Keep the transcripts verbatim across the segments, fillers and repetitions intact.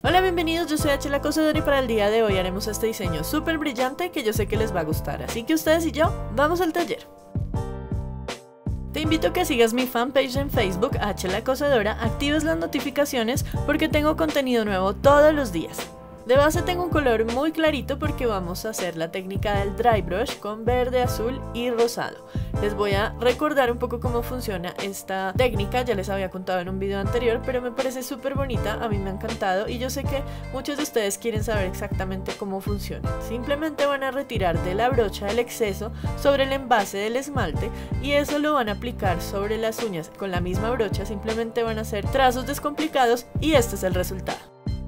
Hola, bienvenidos, yo soy H la Cosedora y para el día de hoy haremos este diseño súper brillante que yo sé que les va a gustar, así que ustedes y yo, vamos al taller. Te invito a que sigas mi fanpage en Facebook, H la Cosedora, actives las notificaciones porque tengo contenido nuevo todos los días. De base tengo un color muy clarito porque vamos a hacer la técnica del dry brush con verde, azul y rosado. Les voy a recordar un poco cómo funciona esta técnica, ya les había contado en un video anterior, pero me parece súper bonita, a mí me ha encantado y yo sé que muchos de ustedes quieren saber exactamente cómo funciona. Simplemente van a retirar de la brocha el exceso sobre el envase del esmalte y eso lo van a aplicar sobre las uñas con la misma brocha, simplemente van a hacer trazos descomplicados y este es el resultado.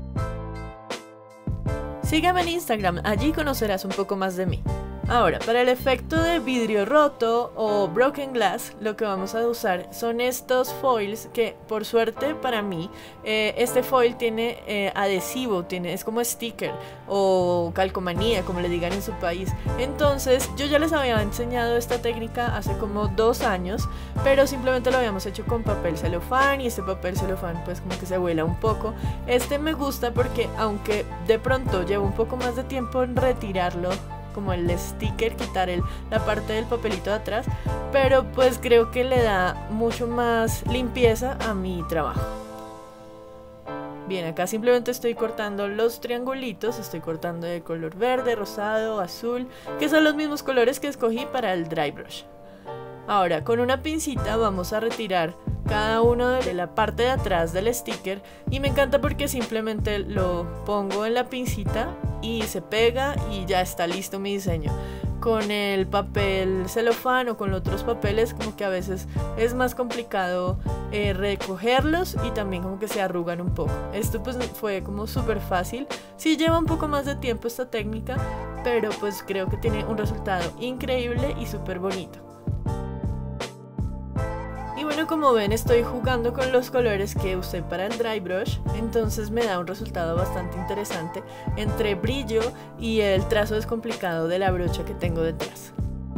Sígueme en Instagram, allí conocerás un poco más de mí. Ahora, para el efecto de vidrio roto o broken glass, lo que vamos a usar son estos foils que, por suerte para mí, eh, este foil tiene eh, adhesivo, tiene, es como sticker o calcomanía, como le digan en su país. Entonces, yo ya les había enseñado esta técnica hace como dos años, pero simplemente lo habíamos hecho con papel celofán y este papel celofán pues como que se vuela un poco. Este me gusta porque aunque de pronto llevo un poco más de tiempo en retirarlo, como el sticker, quitar el, la parte del papelito de atrás, pero pues creo que le da mucho más limpieza a mi trabajo. Bien, acá simplemente estoy cortando los triangulitos, estoy cortando de color verde, rosado, azul, que son los mismos colores que escogí para el dry brush. Ahora, con una pincita vamos a retirar cada uno de la parte de atrás del sticker y me encanta porque simplemente lo pongo en la pincita y se pega y ya está listo mi diseño. Con el papel celofán o con otros papeles como que a veces es más complicado eh, recogerlos y también como que se arrugan un poco. Esto pues fue como súper fácil, sí lleva un poco más de tiempo esta técnica, pero pues creo que tiene un resultado increíble y súper bonito. Y bueno, como ven, estoy jugando con los colores que usé para el dry brush, entonces me da un resultado bastante interesante entre brillo y el trazo descomplicado de la brocha que tengo detrás.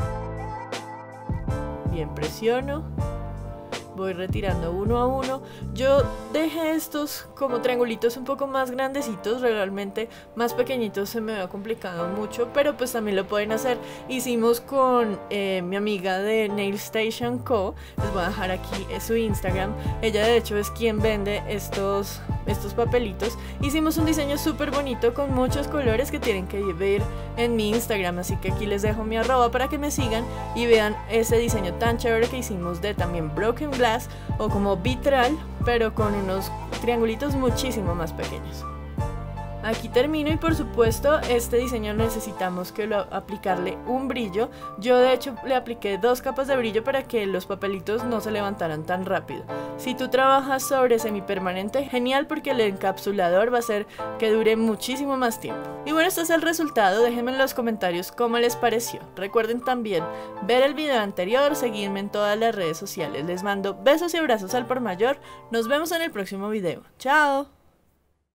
Bien, presiono, voy retirando uno a uno. Yo dejé estos como triangulitos un poco más grandecitos, realmente más pequeñitos se me había complicado mucho, pero pues también lo pueden hacer. Hicimos con eh, mi amiga de Nail Station Co, les voy a dejar aquí su Instagram, ella de hecho es quien vende estos, estos papelitos. Hicimos un diseño súper bonito con muchos colores que tienen que ver en mi Instagram, así que aquí les dejo mi arroba para que me sigan y vean ese diseño tan chévere que hicimos de también broken glass o como vitral, pero con unos triangulitos muchísimo más pequeños. Aquí termino y por supuesto este diseño necesitamos que lo aplicarle un brillo. Yo de hecho le apliqué dos capas de brillo para que los papelitos no se levantaran tan rápido. Si tú trabajas sobre semipermanente, genial, porque el encapsulador va a hacer que dure muchísimo más tiempo. Y bueno, este es el resultado, déjenme en los comentarios cómo les pareció. Recuerden también ver el video anterior, seguirme en todas las redes sociales. Les mando besos y abrazos al por mayor, nos vemos en el próximo video. ¡Chao!